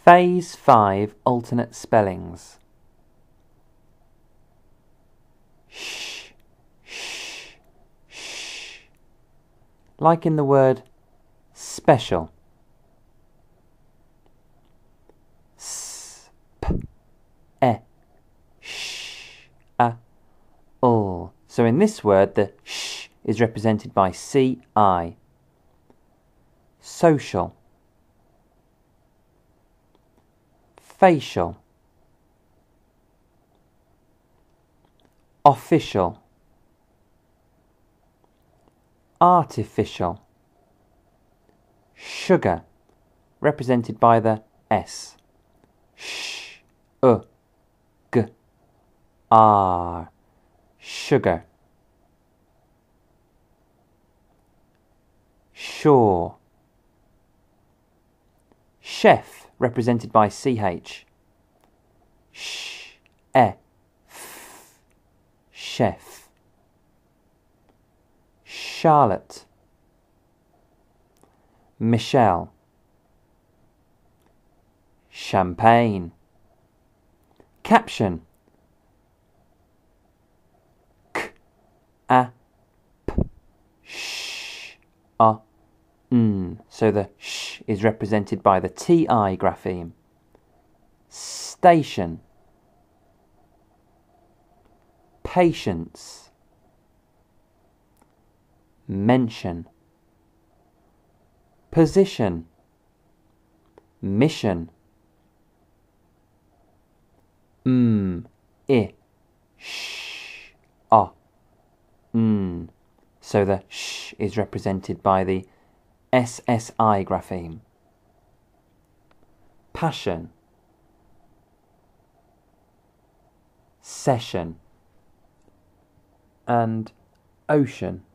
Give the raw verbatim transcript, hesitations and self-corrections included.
Phase five alternate spellings. Sh, sh, sh. Like in the word special. S, p, e, sh, a, ul. So in this word, the sh is represented by C I. Social. Facial. Official. Artificial. Sugar, represented by the S. Sh, u, g, r. Sugar. Sure. Chef, represented by C H. Sh, e, f. Chef. Charlotte. Michelle. Champagne. Caption. K, a, p, sh, a, n. So the sh is represented by the T I grapheme. Station. Patience. Mention. Position. Mission. M, I, sh, a, n. So the sh is represented by the S S I grapheme. Passion. Session. And ocean.